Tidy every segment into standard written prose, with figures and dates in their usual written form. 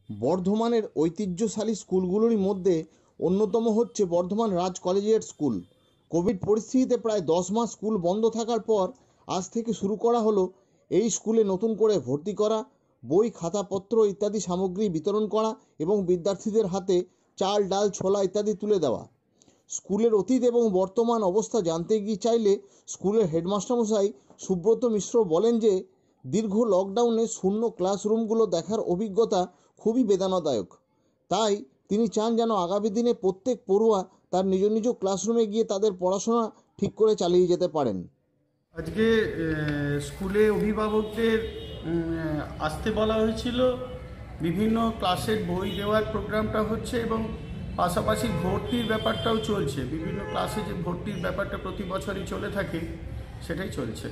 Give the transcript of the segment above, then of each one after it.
বর্ধমানের ঐতিহ্যশালী স্কুলগুলোর মধ্যে অন্যতম হচ্ছে Bardhaman Raj Collegiate School. Covid পরিস্থিতিতে প্রায় 10 মাস স্কুল বন্ধ থাকার পর আজ থেকে শুরু করা হলো এই স্কুলে নতুন করে ভর্তি করা, বই, খাতাপত্র ইত্যাদি সামগ্রী বিতরণ করা এবং বিদ্যার্থীদের হাতে চাল, ডাল, ছোলা ইত্যাদি তুলে দেওয়া। স্কুলের অতীত এবং বর্তমান অবস্থা জানতে গিয়ে চাইলে স্কুলের হেডমাস্টারমশাই সুব্রত মিশ্র বলেন যে দীর্ঘ লকডাউনে শূন্য ক্লাসরুমগুলো দেখার অভিজ্ঞতা খুবই বেদনাদায়ক। তাই তিনি চান যেন আগামী দিনে প্রত্যেক পড়ুয়া তার নিজ নিজ ক্লাসরুমে গিয়ে তাদের পড়াশোনা ঠিক করে চালিয়ে যেতে পারেন। আজকে স্কুলে অভিভাবকদের আসতে বলা হয়েছিল, বিভিন্ন ক্লাসের বই দেওয়ার প্রোগ্রামটা হচ্ছে এবং পাশাপাশি ভর্তির ব্যাপারটাও চলছে। বিভিন্ন ক্লাসে যে ভর্তির ব্যাপারটা প্রতি বছরই চলে থাকে সেটাই চলছে।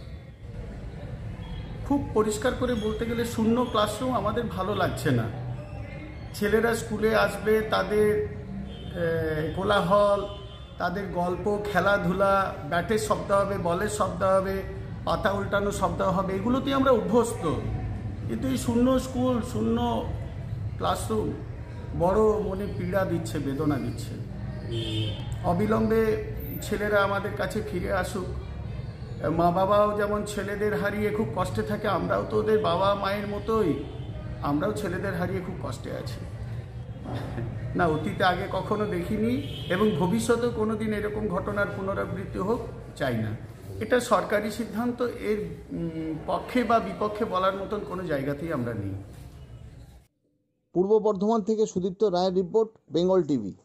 খুব পরিষ্কার করে বলতে গেলে শূন্য ক্লাসরুম আমাদের ভালো লাগছে না। ছেলেরা স্কুলে আসবে, তাদের কোলাহল, তাদের গল্প, খেলাধুলা, ব্যাটের শব্দ হবে, বলের শব্দ হবে, পাতা উল্টানো শব্দ হবে, এগুলোতেই আমরা অভ্যস্ত। কিন্তু এই শূন্য স্কুল, শূন্য ক্লাসরুম বড় মনে পীড়া দিচ্ছে, বেদনা দিচ্ছে। অবিলম্বে ছেলেরা আমাদের কাছে ফিরে আসুক। মা বাবাও যেমন ছেলেদের হারিয়ে খুব কষ্টে থাকে, আমরাও তো ওদের বাবা মায়ের মতোই, আমরাও ছেলেদের হারিয়ে খুব কষ্টে আছি। না, অতীতে আগে কখনো দেখিনি এবং ভবিষ্যতেও কোনো দিন এরকম ঘটনার পুনরাবৃত্তি হোক চাই না। এটা সরকারি সিদ্ধান্ত, এর পক্ষে বা বিপক্ষে বলার মতন কোনো জায়গাতেই আমরা নেই। পূর্ব বর্ধমান থেকে সুদীপ্ত রায়ের রিপোর্ট, বেঙ্গল টিভি।